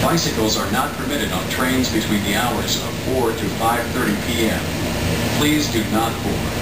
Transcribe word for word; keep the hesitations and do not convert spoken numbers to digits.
Bicycles are not permitted on trains between the hours of four to five thirty p m Please do not board.